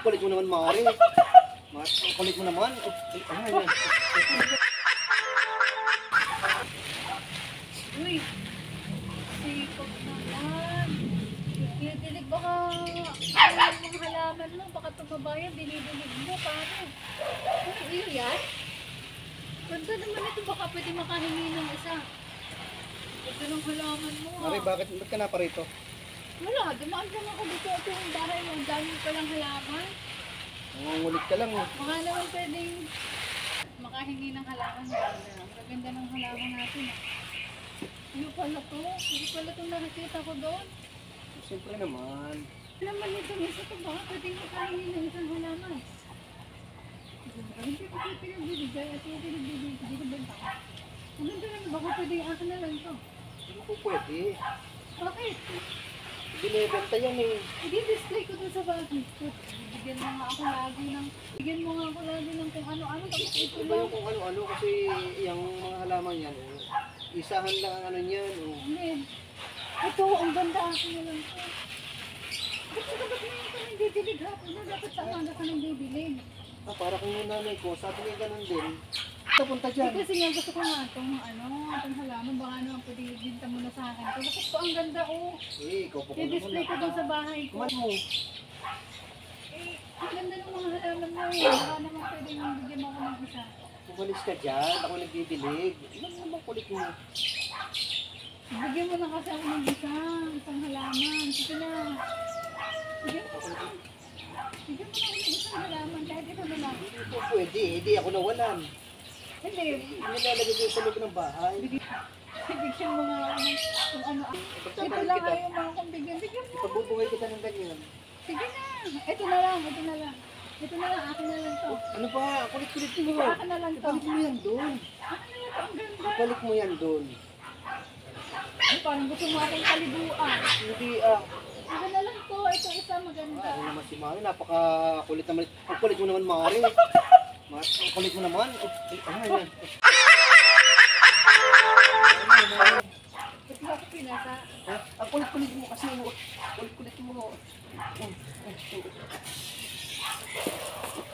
kulit mo naman, Mari. Ang kulit mo naman. Ay. Uy, sipag naman. Dinig baka mga halaman mo, baka tumabayan, dinidinig mo, paano? Ano, iyo yan? Ganda naman ito, baka pwede makahingi ng isa. Ganda ng halaman mo, ha? Mari, ba't ka na pa rito? Wala, dumaan lang ako dito at yung bahay mo, ang dami palang halaman. Nangungulit ka lang. Baka naman pwedeng makahingi ng halaman mo. Maganda ng halaman natin, ha? Ano pala to? Ano pala itong nakikita ko doon? Siyempre naman. Naman ito, isa ito, baka pwedeng makahingi ng isang halaman. Hindi ko pinagbibigay at yung pinagbibigay, hindi ko benta. Ang ganda naman, baka pwedeng akin na lang ito. Hindi po pwede. Bakit? Binibenta yan eh. I-display ko dun sa bagay ko. Bigyan mo nga ako lagi ng, bigyan mo nga ako lagi ng kung ano-ano. Tapos ito Iba lang. yung kung ano-ano kasi yung mga halaman yan. Isahan lang ang ano niyan. Hindi. Ito, ang ganda akin na lang ito. Ba't sa dapat na ito ng bibilig hapon na dapat sa umaga ka ng bibilig? Para kung yung nanay ko, sabi niya ganun din. Punta dyan. Kasi nga gusto ko nga itong itong halaman, baka naman pwede ibinta mo na sa akin. Kasi gusto ko ang ganda, oh. Ikaw po I-display ko dun sa bahay ko. Kuman mo. Ang ganda ng mga halaman mo, eh. Baka naman pwede yung bigyan mo ako ng isa. Umalis ka dyan. Ako nagbibilig. Ilan naman kulit mo? Bigyan mo na kasi ako ng isang halaman. Sige na. Bigyan mo na. Bigyan mo na ako ng isang halaman. Kahit ito na lang. Hindi po pwede. Hindi ako nawalan. Hindi. Nilalagay ko sa loob ng bahay. Bigyan mo nga ako ng kung ano. Ito Ipagtatanong lang kita. ayaw mga kong bigyan. Bigyan mo. Ipagbubuhay kita ng ganyan. Sige na. Ito na lang. Ito na lang. Ito na lang. Akin na lang to. Ano ba? Kulit-kulit mo. Akin na lang to. Ibalik mo yan doon. Akin na lang to. Ang ganda. Ibalik mo yan doon. Ay, parang gusto mo akong kaliguan. Hindi Akin na lang to. Ito isa maganda. ano naman si Mari. Napakakulit naman. Ang kulit mo naman, Mari. Ang kulit mo naman. Ano yan? Ito ako pinasa. Ang kulit-kulit mo kasi. Kulit-kulit mo.